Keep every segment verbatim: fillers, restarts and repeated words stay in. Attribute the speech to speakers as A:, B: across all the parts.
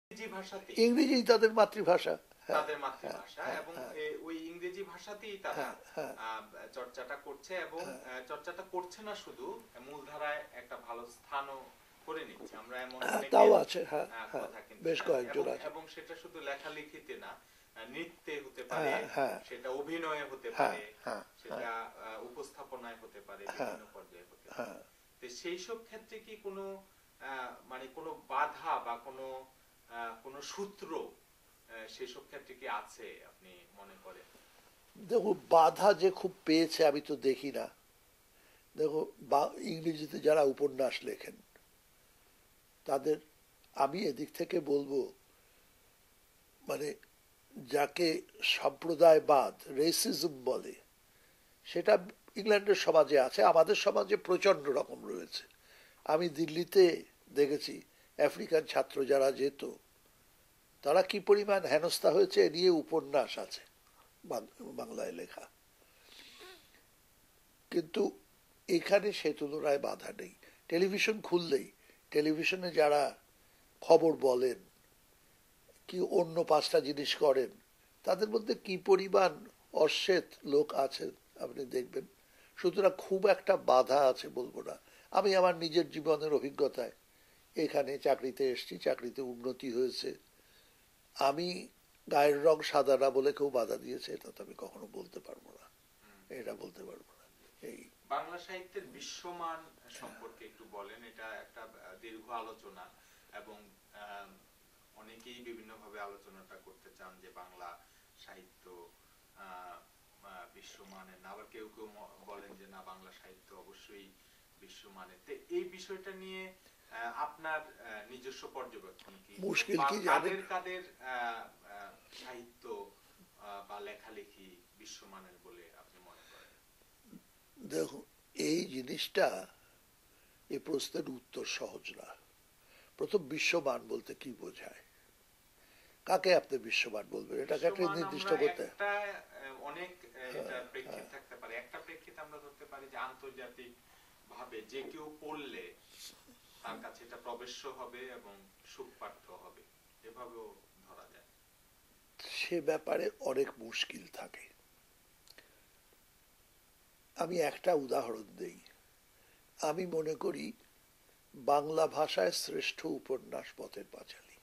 A: ইংরেজি তাদের মাতৃভাষা,
B: তাদের মাতৃভাষা, এবং ওই ইংরেজি ভাষাতেই তারা চর্চাটা করছে, এবং চর্চাটা করছে না শুধু, মূলধারায় একটা ভালো স্থানও করে নিচ্ছে আমরা, এমন
A: তাও আছে,
B: কথা কিন্তু
A: বেশ কয়েকজন আছে।
B: এবং সেটা শুধু লেখালেখিতে না, নৃত্যে হতে পারে, সেটা অভিনয়ে হতে পারে, সেটা উপস্থাপনায় হতে পারে, বিভিন্ন পর্যায়ে হতে পারে। তো সেই সব ক্ষেত্রে কি কোনো মানে কোনো বাধা বা কোনো কোনো সূত্র সেসব ক্ষেত্রে কি আছে আপনি মনে করেন?
A: দেখো, বাধা যে খুব পেয়েছে আমি তো দেখি না। দেখো, ইংরেজিতে যারা উপন্যাস লেখেন তাদের আমি এদিক থেকে বলবো, মানে যাকে সম্প্রদায়বাদ, রেসিজম বলে, সেটা ইংল্যান্ডের সমাজে আছে, আমাদের সমাজে প্রচন্ড রকম রয়েছে। আমি দিল্লিতে দেখেছি আফ্রিকান ছাত্র যারা যেত, তারা কি পরিমাণ হেনস্থা হয়েছে এ নিয়ে উপন্যাস আছে বাংলায় লেখা। কিন্তু এখানে সে তুলনায় বাধা নেই। টেলিভিশন খুললেই টেলিভিশনে যারা খবর বলেন কি অন্য পাঁচটা জিনিস করেন, তাদের মধ্যে কি পরিমাণ অশ্বেত লোক আছেন আপনি দেখবেন। সুতরাং খুব একটা বাধা আছে বলবো না। আমি আমার নিজের জীবনের অভিজ্ঞতায় এখানে চাকরিতে এসেছি, চাকরিতে উন্নতি হয়েছে। আমি গায়ের রং সাদা না বলে কেউ বাধা দিয়েছে এটা তো আমি কখনো বলতে পারবো না, এটা বলতে পারবো না। এই
B: বাংলা সাহিত্যের বিশ্বমান সম্পর্কে একটু বলেন। এটা একটা দীর্ঘ আলোচনা, এবং অনেকেই বিভিন্ন ভাবে আলোচনাটা করতে চান যে বাংলা সাহিত্য বিশ্বমানের না, আবার কেউ কেউ বলেন যে না, বাংলা সাহিত্য অবশ্যই বিশ্বমানের। তো এই বিষয়টা নিয়ে আপনার নিজস্ব পর্যবেক্ষণ কি?
A: মুশকিল কি
B: কাদের কাদের সাহিত্য বা লেখালেখি বিশ্বমানের বলে আপনি মনে করেন?
A: দেখো, এই জিনিসটা, এই প্রশ্নের উত্তর সহজ না। প্রথম, বিশ্বমান বলতে কি বোঝায়? কাকে আপনি বিশ্বমান বলবেন? এটাকে একটা নির্দিষ্ট করতে
B: অনেক প্রেক্ষিত থাকতে পারে। একটা প্রেক্ষিত আমরা ধরতে পারি যে আন্তর্জাতিক ভাবে যে কেউ পড়লে তার কাছে এটা প্রবেশ্য হবে এবং সুপাঠ্য হবে, এভাবেও ধরা যায়।
A: সে ব্যাপারে অনেক মুশকিল থাকে। আমি একটা উদাহরণ দেই। আমি মনে করি বাংলা ভাষায় শ্রেষ্ঠ উপন্যাস পথের পাঁচালী।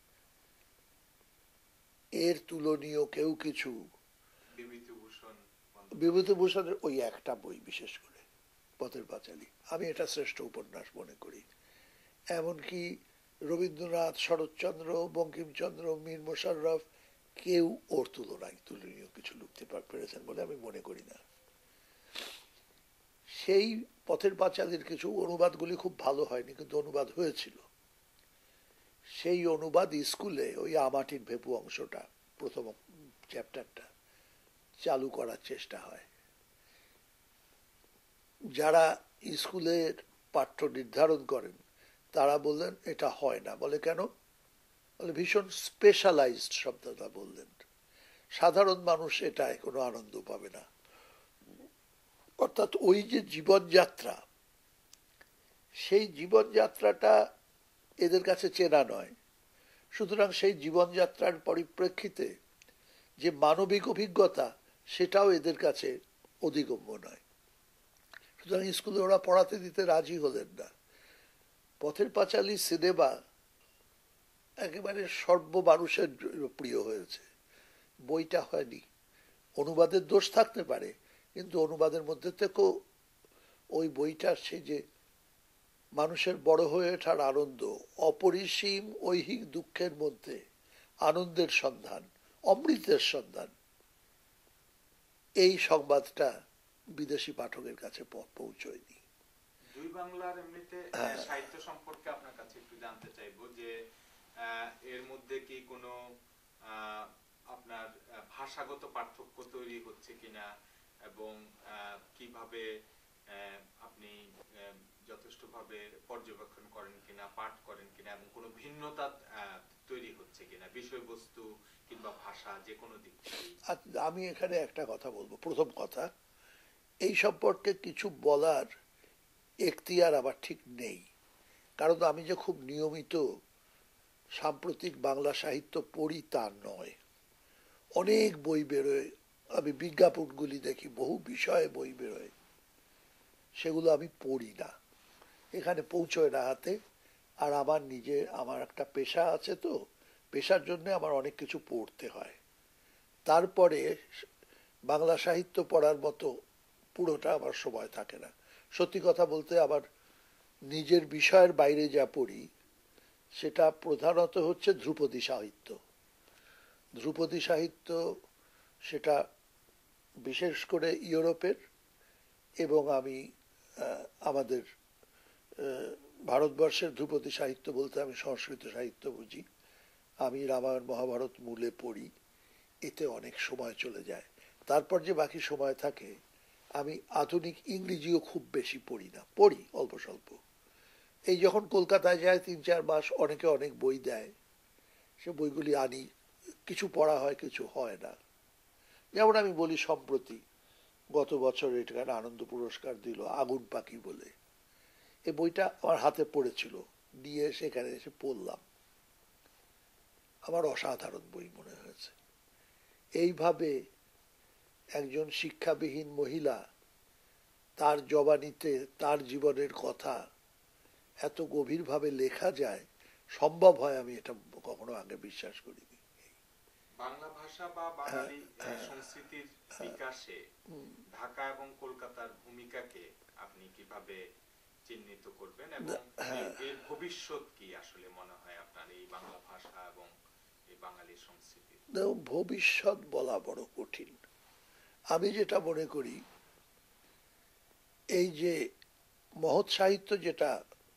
A: এর তুলনীয় কেউ কিছু
B: বিভূতিভূষণ
A: বিভূতিভূষণের ওই একটা বই, বিশেষ করে পথের পাঁচালী, আমি এটা শ্রেষ্ঠ উপন্যাস মনে করি। এমনকি রবীন্দ্রনাথ, শরৎচন্দ্র, বঙ্কিমচন্দ্র, মীর মোশাররফ, কেউ ওর তুলনায় তুলনীয় কিছু লিখতে পেরেছেন বলে আমি মনে করি না। সেই পথের পাঁচালীর কিছু অনুবাদগুলি খুব ভালো হয়নি, কিন্তু অনুবাদ হয়েছিল। সেই অনুবাদ স্কুলে ওই আমাটির ভেপু অংশটা, প্রথম চ্যাপ্টারটা চালু করার চেষ্টা হয়। যারা স্কুলের পাঠ্য নির্ধারণ করেন তারা বললেন এটা হয় না। বলে কেন? বলে ভীষণ স্পেশালাইজড শব্দটা বললেন, সাধারণ মানুষ এটায় কোনো আনন্দ পাবে না। অর্থাৎ ওই যে জীবনযাত্রা, সেই জীবনযাত্রাটা এদের কাছে চেনা নয়। সুতরাং সেই জীবনযাত্রার পরিপ্রেক্ষিতে যে মানবিক অভিজ্ঞতা, সেটাও এদের কাছে অধিগম্য নয়। সুতরাং স্কুলে ওরা পড়াতে দিতে রাজি হলেন না। পথের পাঁচালী সিনেমা একেবারে সর্ব মানুষের প্রিয় হয়েছে, বইটা হয়নি। অনুবাদের দোষ থাকতে পারে, কিন্তু অনুবাদের মধ্যে থেকেও ওই বইটার সেই যে মানুষের বড় হয়ে ওঠার আনন্দ, অপরিসীম ঐহিক দুঃখের মধ্যে আনন্দের সন্ধান, অমৃতের সন্ধান, এই সংবাদটা বিদেশি পাঠকের কাছে পৌঁছয়নি।
B: দুই বাংলার এমনিতে সাহিত্য সম্পর্কে আপনার কাছে একটু জানতে চাইবো যে এর মধ্যে কি কোনো আপনার ভাষাগত পার্থক্য তৈরি হচ্ছে কিনা, এবং কিভাবে আপনি যথেষ্টভাবে পর্যবেক্ষণ করেন কিনা, পাঠ করেন কিনা, এবং কোনো ভিন্নতা তৈরি হচ্ছে কিনা বিষয়বস্তু কিংবা ভাষা, যে কোনো দিক থেকে?
A: আমি এখানে একটা কথা বলবো। প্রথম কথা, এই সম্পর্কে কিছু বলার এখতিয়ার আবার ঠিক নেই, কারণ আমি যে খুব নিয়মিত সাম্প্রতিক বাংলা সাহিত্য পড়ি তা নয়। অনেক বই বেরোয়, আমি বিজ্ঞাপনগুলি দেখি, বহু বিষয়ে বই বেরোয়, সেগুলো আমি পড়ি না, এখানে পৌঁছয় না হাতে। আর আমার নিজে আমার একটা পেশা আছে, তো পেশার জন্য আমার অনেক কিছু পড়তে হয়। তারপরে বাংলা সাহিত্য পড়ার মতো পুরোটা আমার সময় থাকে না। সত্যি কথা বলতে আমার নিজের বিষয়ের বাইরে যা পড়ি সেটা প্রধানত হচ্ছে ধ্রুপদী সাহিত্য। ধ্রুপদী সাহিত্য সেটা বিশেষ করে ইউরোপের, এবং আমি আমাদের ভারতবর্ষের ধ্রুপদী সাহিত্য বলতে আমি সংস্কৃত সাহিত্য বুঝি। আমি রামায়ণ মহাভারত মূলে পড়ি, এতে অনেক সময় চলে যায়। তারপর যে বাকি সময় থাকে, আমি আধুনিক ইংরেজিও খুব বেশি পড়ি না, পড়ি অল্প স্বল্প। এই যখন কলকাতায় যায় তিন চার মাস, অনেকে অনেক বই দেয়, সে বইগুলি আনি, কিছু পড়া হয়, কিছু হয় না। যেমন আমি বলি, সম্প্রতি গত বছর এটাকে আনন্দ পুরস্কার দিল আগুন পাখি বলে, এই বইটা আমার হাতে পড়েছিল, নিয়ে সেখানে এসে পড়লাম, আমার অসাধারণ বই মনে হয়েছে। এইভাবে একজন শিক্ষাবিহীন মহিলা তার জবানিতে তার জীবনের কথা এত গভীরভাবে লেখা যায়, সম্ভব হয়, আমি এটা কখনো আগে বিশ্বাস করিনি।
B: বাংলা ভাষা বা বাঙালি সংস্কৃতির বিকাশে ঢাকা এবং কলকাতার ভূমিকাকে আপনি কিভাবে চিহ্নিত করবেন, এবং এর ভবিষ্যৎ কি আসলে মনে হয় আপনার এই বাংলা ভাষা এবং এই বাঙালি সংস্কৃতি?
A: ভবিষ্যৎ বলা বড় কঠিন। আমি যেটা মনে করি, এই যে মহৎ সাহিত্য যেটা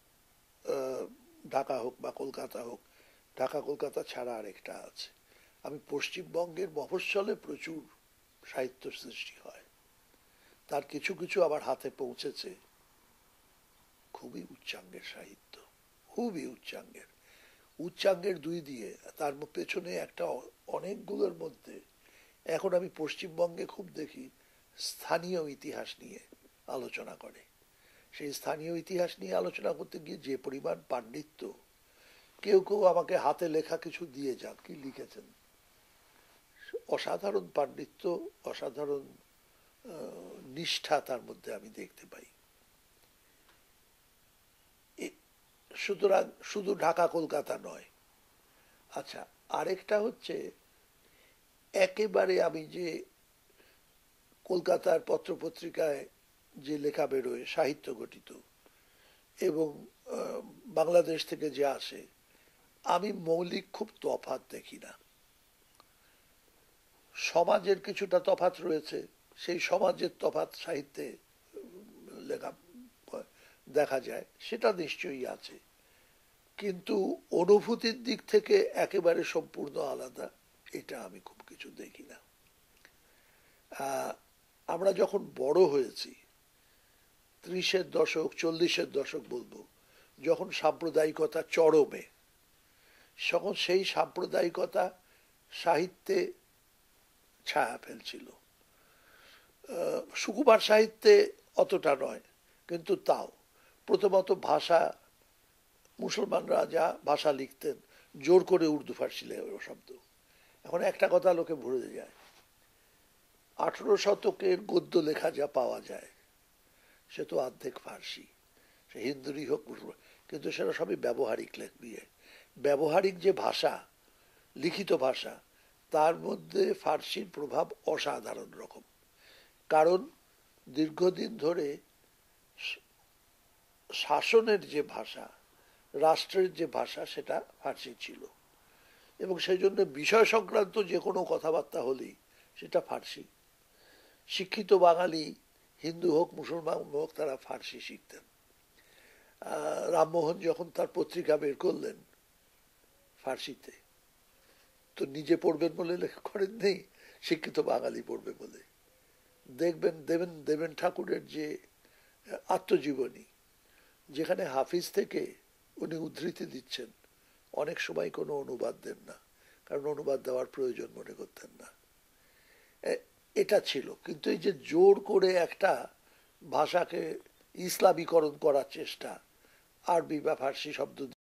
A: ঢাকা হোক বা কলকাতা হোক, ঢাকা কলকাতা ছাড়া আরেকটা আছে, আমি পশ্চিমবঙ্গের মফস্বলে প্রচুর সাহিত্য সৃষ্টি হয়, তার কিছু কিছু আমার হাতে পৌঁছেছে, খুবই উচ্চাঙ্গের সাহিত্য, খুবই উচ্চাঙ্গের, উচ্চাঙ্গের দুই দিয়ে। তার পেছনে একটা, অনেকগুলোর মধ্যে এখন আমি পশ্চিমবঙ্গে খুব দেখি স্থানীয় ইতিহাস নিয়ে আলোচনা করে। সেই স্থানীয় ইতিহাস নিয়ে আলোচনা করতে গিয়ে যে পরিমাণ পাণ্ডিত্য, কেউ কেউ আমাকে হাতে লেখা কিছু দিয়ে যান, কি লিখেছেন, অসাধারণ পাণ্ডিত্য, অসাধারণ নিষ্ঠা তার মধ্যে আমি দেখতে পাই। সুতরাং শুধু ঢাকা কলকাতা নয়। আচ্ছা, আরেকটা হচ্ছে, একেবারে আমি যে কলকাতার পত্রপত্রিকায় যে লেখা বেরোয় সাহিত্য গঠিত, এবং বাংলাদেশ থেকে যে আসে, আমি মৌলিক খুব তফাৎ দেখি না। সমাজের কিছুটা তফাৎ রয়েছে, সেই সমাজের তফাৎ সাহিত্যে লেখা দেখা যায়, সেটা নিশ্চয়ই আছে, কিন্তু অনুভূতির দিক থেকে একেবারে সম্পূর্ণ আলাদা, এটা আমি খুব কিছু দেখি না। আমরা যখন বড় হয়েছি, ত্রিশের দশক চল্লিশের দশক বলবো, যখন সাম্প্রদায়িকতা চরমে, তখন সেই সাম্প্রদায়িকতা সাহিত্যে ছায়া ফেলছিল। সুকুমার সাহিত্যে অতটা নয়, কিন্তু তাও প্রথমত ভাষা, মুসলমানরা যা ভাষা লিখতেন, জোর করে উর্দু ফার্সি শব্দ। এখন একটা কথা লোকে ভুলে যায়, আঠেরো শতকের গদ্য লেখা যা পাওয়া যায় সে তো অর্ধেক ফার্সি, সে হিন্দুরই হোক, কিন্তু সেটা সবই ব্যবহারিক লেখ দিয়ে। ব্যবহারিক যে ভাষা, লিখিত ভাষা, তার মধ্যে ফার্সির প্রভাব অসাধারণ রকম, কারণ দীর্ঘদিন ধরে শাসনের যে ভাষা, রাষ্ট্রের যে ভাষা, সেটা ফার্সি ছিল, এবং সেই জন্য বিষয় সংক্রান্ত যে কোনো কথাবার্তা হলেই সেটা ফার্সি। শিক্ষিত বাঙালি, হিন্দু হোক মুসলমান হোক, তারা ফার্সি শিখতেন। রামমোহন যখন তার পত্রিকা বের করলেন ফার্সিতে, তো নিজে পড়বেন বলে লেখা করেন নেই, শিক্ষিত বাঙালি পড়বে বলে। দেখবেন দেবেন দেবেন ঠাকুরের যে আত্মজীবনী, যেখানে হাফিজ থেকে উনি উদ্ধৃতি দিচ্ছেন, অনেক সময় কোনো অনুবাদ দেন না, কারণ অনুবাদ দেওয়ার প্রয়োজন মনে করতেন না। এটা ছিল, কিন্তু এই যে জোর করে একটা ভাষাকে ইসলামীকরণ করার চেষ্টা, আরবি বা ফার্সি শব্দ